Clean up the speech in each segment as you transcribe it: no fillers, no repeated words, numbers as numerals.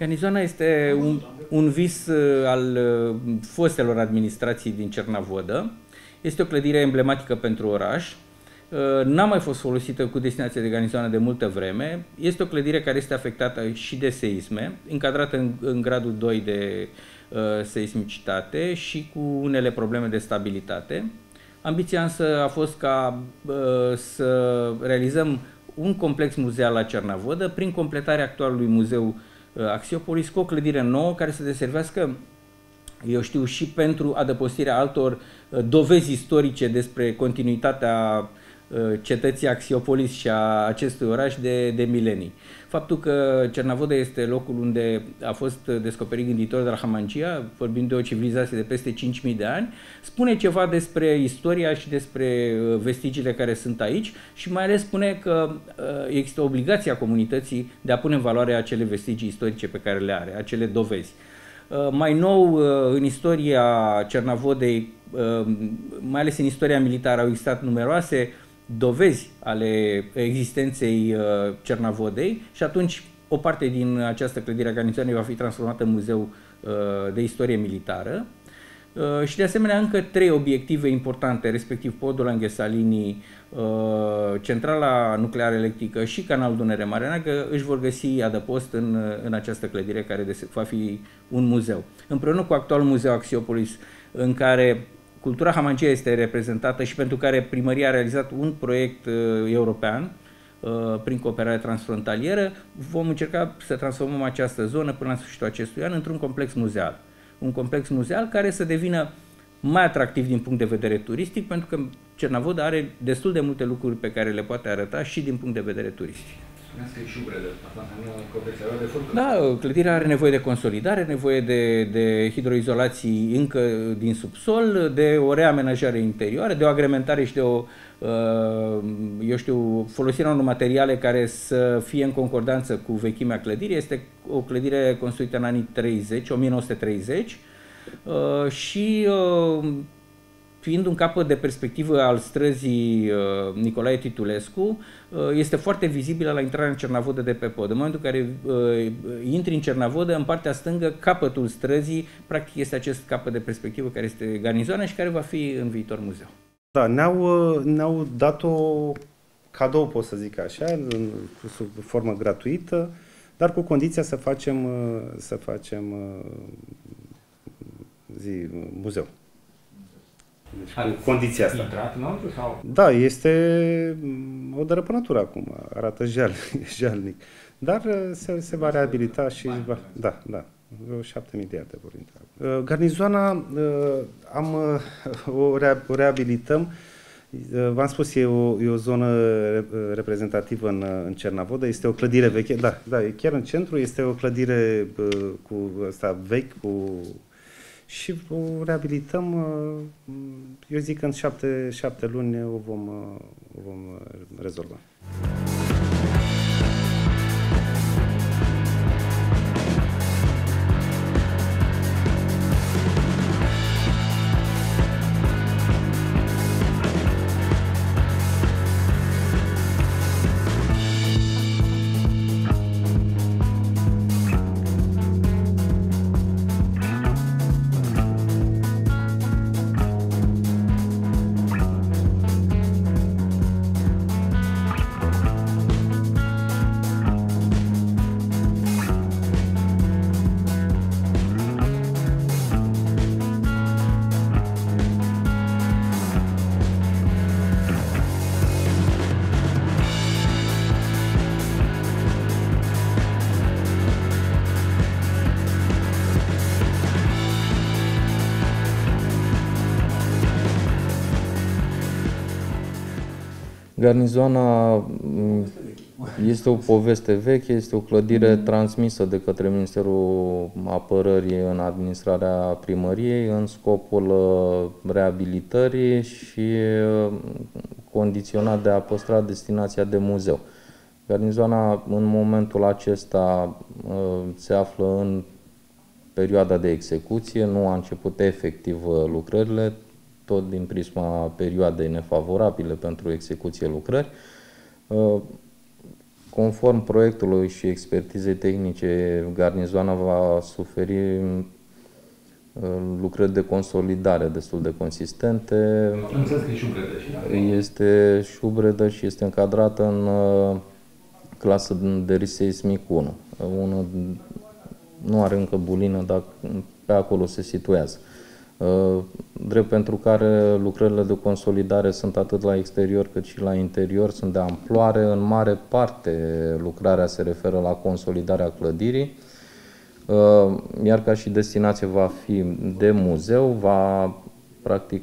Garnizoana este un vis al fostelor administrații din Cernavodă. Este o clădire emblematică pentru oraș. N-a mai fost folosită cu destinație de garnizoană de multă vreme. Este o clădire care este afectată și de seisme, încadrată în gradul 2 de seismicitate și cu unele probleme de stabilitate. Ambiția însă a fost ca să realizăm un complex muzeal la Cernavodă prin completarea actualului muzeu Axiopolis cu o clădire nouă care să deservească, eu știu, și pentru adăpostirea altor dovezi istorice despre continuitatea cetății Axiopolis și a acestui oraș de milenii. Faptul că Cernavodă este locul unde a fost descoperit gânditorul de la Hamangia, vorbind de o civilizație de peste 5.000 de ani, spune ceva despre istoria și despre vestigiile care sunt aici și mai ales spune că există obligația comunității de a pune în valoare acele vestigii istorice pe care le are, acele dovezi. Mai nou, în istoria Cernavodei, mai ales în istoria militară, au existat numeroase dovezi ale existenței Cernavodei și atunci o parte din această clădire a garnizoanei va fi transformată în muzeu de istorie militară. Și de asemenea încă 3 obiective importante, respectiv podul Anghesalini, centrala nucleară electrică și canalul Dunăre-Marea Neagră își vor găsi adăpost în această clădire care va fi un muzeu. Împreună cu actualul muzeu Axiopolis, în care cultura Hamangia este reprezentată și pentru care primăria a realizat un proiect european prin cooperare transfrontalieră, vom încerca să transformăm această zonă până la sfârșitul acestui an într-un complex muzeal. Un complex muzeal care să devină mai atractiv din punct de vedere turistic, pentru că Cernavodă are destul de multe lucruri pe care le poate arăta și din punct de vedere turistic. Spuneați că e și ubrele, asta înseamnă complexarea de furtună. Da, clădirea are nevoie de consolidare, nevoie de hidroizolații încă din subsol, de o reamenajare interioară, de o agrementare și de o, eu știu, folosirea unor materiale care să fie în concordanță cu vechimea clădirii. Este o clădire construită în anii 1930 și fiind un capăt de perspectivă al străzii Nicolae Titulescu, este foarte vizibilă la intrarea în Cernavodă de pe pod. În momentul în care intri în Cernavodă, în partea stângă, capătul străzii, practic este acest capăt de perspectivă care este garnizoana și care va fi în viitor muzeu. Da, ne-au dat-o cadou, pot să zic așa, sub formă gratuită, dar cu condiția să facem muzeu. Deci, cu condiția asta. Intrat înăuntru sau? Da, este o dărăpânătură acum, arată jalnic. Dar se va reabilita și va, da, vreo 7 miliarde vor intra. Garnizoana o reabilităm. V-am spus, e o zonă reprezentativă în Cernavodă, este o clădire veche, da, e chiar în centru, este o clădire cu asta vechi, și o reabilităm, eu zic că în 7 luni o vom rezolva. Garnizoana este o poveste veche, este o clădire transmisă de către Ministerul Apărării în administrarea primăriei în scopul reabilitării și condiționat de a păstra destinația de muzeu. Garnizoana în momentul acesta se află în perioada de execuție, nu a început efectiv lucrările, tot din prisma perioadei nefavorabile pentru execuție lucrări. Conform proiectului și expertizei tehnice, garnizoana va suferi lucrări de consolidare destul de consistente. Am înțeles că e șubredă. Este șubredă și este încadrată în clasă de risc seismic 1. Nu are încă bulină, dar pe acolo se situează. Drept pentru care lucrările de consolidare sunt atât la exterior cât și la interior, sunt de amploare. În mare parte lucrarea se referă la consolidarea clădirii, iar ca și destinație va fi de muzeu, practic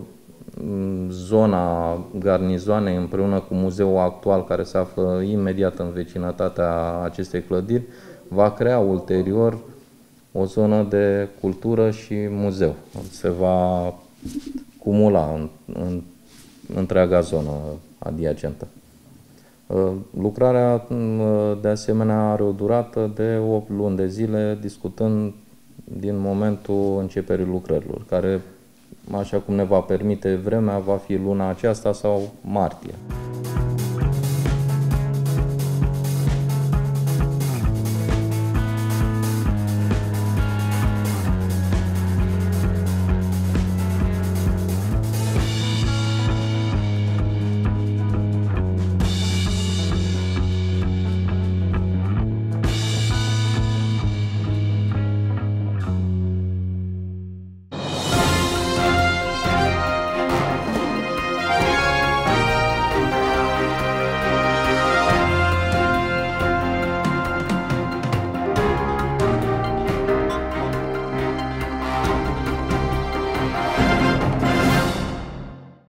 zona garnizoanei împreună cu muzeul actual care se află imediat în vecinătatea acestei clădiri, va crea ulterior o zonă de cultură și muzeu. Se va cumula în întreaga zonă adiacentă. Lucrarea, de asemenea, are o durată de 8 luni de zile, discutând din momentul începerii lucrărilor, care, așa cum ne va permite vremea, va fi luna aceasta sau martie.